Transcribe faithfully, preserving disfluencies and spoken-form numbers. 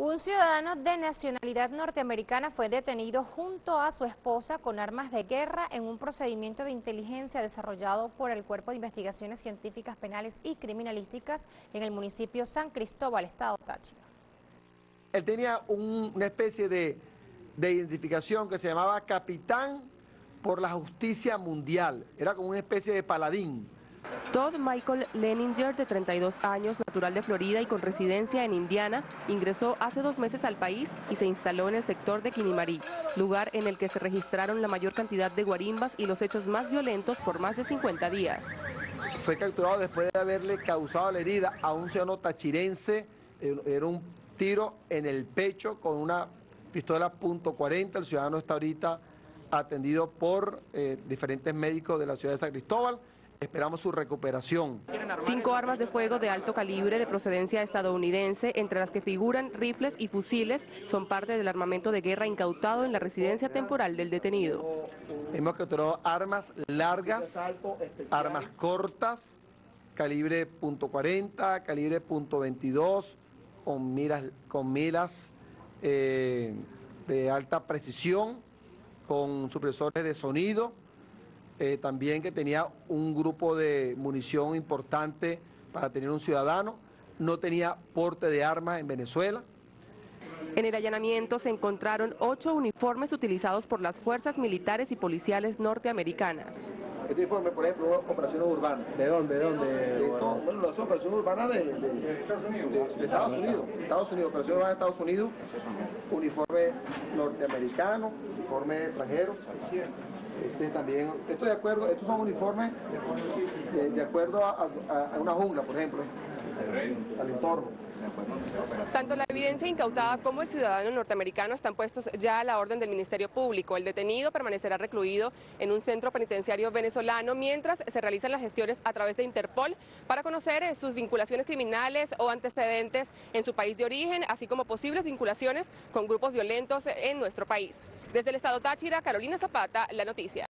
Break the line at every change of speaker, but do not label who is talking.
Un ciudadano de nacionalidad norteamericana fue detenido junto a su esposa con armas de guerra en un procedimiento de inteligencia desarrollado por el Cuerpo de Investigaciones Científicas Penales y Criminalísticas en el municipio San Cristóbal, estado Táchira.
Él tenía un, una especie de, de identificación que se llamaba Capitán por la Justicia Mundial. Era como una especie de paladín.
Todd Michael Leninger, de treinta y dos años, natural de Florida y con residencia en Indiana, ingresó hace dos meses al país y se instaló en el sector de Quinimarí, lugar en el que se registraron la mayor cantidad de guarimbas y los hechos más violentos por más de cincuenta días.
Fue capturado después de haberle causado la herida a un ciudadano tachirense. Era un tiro en el pecho con una pistola punto cuarenta. El ciudadano está ahorita atendido por eh, diferentes médicos de la ciudad de San Cristóbal. Esperamos su recuperación.
Cinco armas de fuego de alto calibre de procedencia estadounidense, entre las que figuran rifles y fusiles, son parte del armamento de guerra incautado en la residencia temporal del detenido.
Hemos capturado armas largas, armas cortas, calibre punto cuarenta, calibre punto veintidós, con miras, con miras eh, de alta precisión, con supresores de sonido. Eh, también que tenía un grupo de munición importante para tener un ciudadano, no tenía porte de armas en Venezuela.
En el allanamiento se encontraron ocho uniformes utilizados por las fuerzas militares y policiales norteamericanas.
Este uniforme, por ejemplo, operaciones urbanas.
¿De dónde? ¿De dónde?
Esto, bueno, las operaciones urbanas de, de, de, de Estados Unidos, Estados Unidos, operaciones urbanas de Estados Unidos, uniforme norteamericano, uniforme extranjero. Este también, esto de acuerdo, estos son uniformes de, de acuerdo a, a, a una jungla, por ejemplo, al entorno.
Tanto la evidencia incautada como el ciudadano norteamericano están puestos ya a la orden del Ministerio Público. El detenido permanecerá recluido en un centro penitenciario venezolano mientras se realizan las gestiones a través de Interpol para conocer sus vinculaciones criminales o antecedentes en su país de origen, así como posibles vinculaciones con grupos violentos en nuestro país. Desde el estado Táchira, Carolina Zapata, La Noticia.